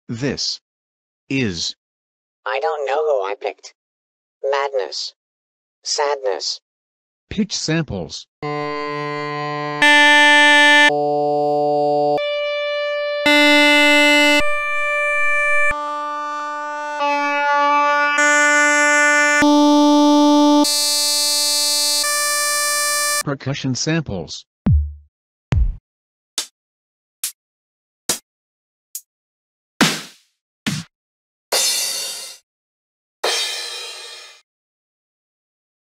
This is I don't know who I picked. Madness. Sadness. pitch samples. Percussion samples.